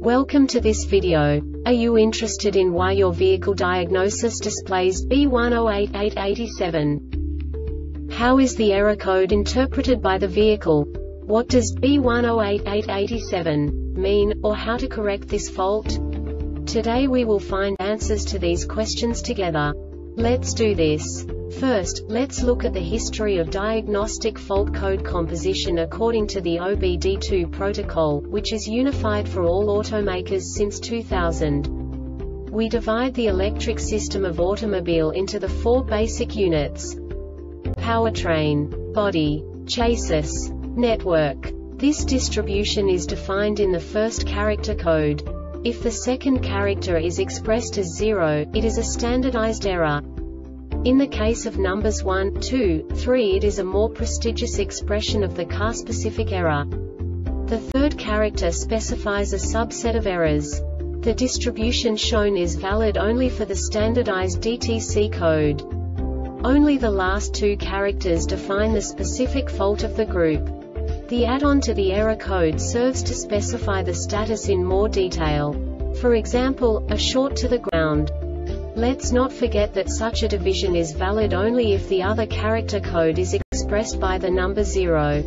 Welcome to this video. Are you interested in why your vehicle diagnosis displays B108887? How is the error code interpreted by the vehicle? What does B108887 mean, or how to correct this fault? Today we will find answers to these questions together. Let's do this. First, let's look at the history of diagnostic fault code composition according to the OBD2 protocol, which is unified for all automakers since 2000. We divide the electric system of automobile into the four basic units: powertrain, body, chassis, network. This distribution is defined in the first character code. If the second character is expressed as 0, it is a standardized error. In the case of numbers 1, 2, 3, it is a more prestigious expression of the car-specific error. The third character specifies a subset of errors. The distribution shown is valid only for the standardized DTC code. Only the last two characters define the specific fault of the group. The add-on to the error code serves to specify the status in more detail. For example, a short to the ground. Let's not forget that such a division is valid only if the other character code is expressed by the number 0.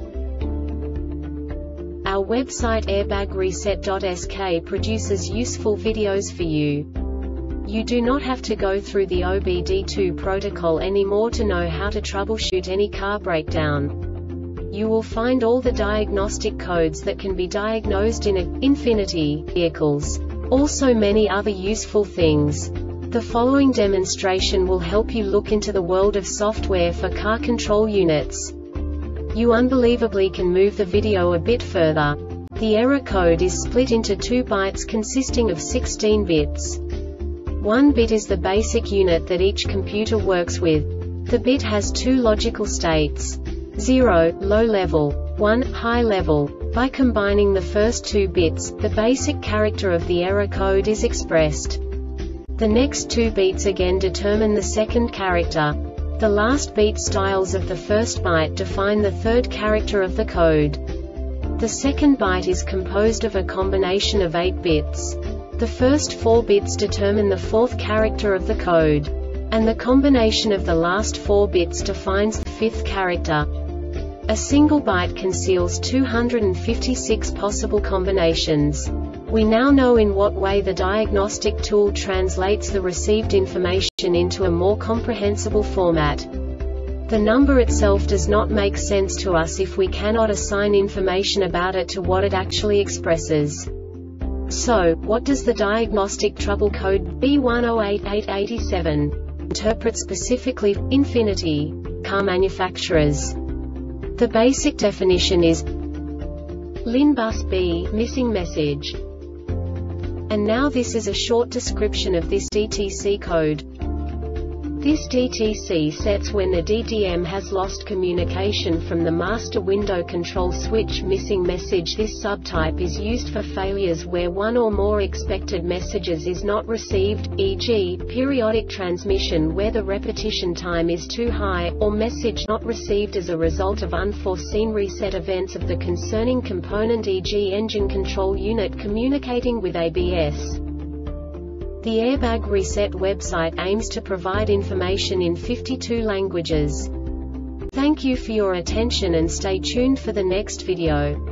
Our website airbagreset.sk produces useful videos for you. You do not have to go through the OBD2 protocol anymore to know how to troubleshoot any car breakdown. You will find all the diagnostic codes that can be diagnosed in Infiniti vehicles. Also many other useful things. The following demonstration will help you look into the world of software for car control units. You unbelievably can move the video a bit further. The error code is split into 2 bytes consisting of 16 bits. 1 bit is the basic unit that each computer works with. The bit has 2 logical states: 0, low level, 1, high level. By combining the first 2 bits, the basic character of the error code is expressed. The next 2 beats again determine the second character. The last beat styles of the first byte define the third character of the code. The second byte is composed of a combination of 8 bits. The first 4 bits determine the fourth character of the code. And the combination of the last 4 bits defines the fifth character. A single byte conceals 256 possible combinations. We now know in what way the diagnostic tool translates the received information into a more comprehensible format. The number itself does not make sense to us if we cannot assign information about it to what it actually expresses. So, what does the diagnostic trouble code B108887 interpret specifically for Infiniti car manufacturers? The basic definition is LIN bus B, missing message. And now this is a short description of this DTC code. This DTC sets when the DDM has lost communication from the master window control switch missing message. This subtype is used for failures where one or more expected messages is not received, e.g., periodic transmission where the repetition time is too high, or message not received as a result of unforeseen reset events of the concerning component, e.g. engine control unit communicating with ABS. The Airbag Reset website aims to provide information in 52 languages. Thank you for your attention and stay tuned for the next video.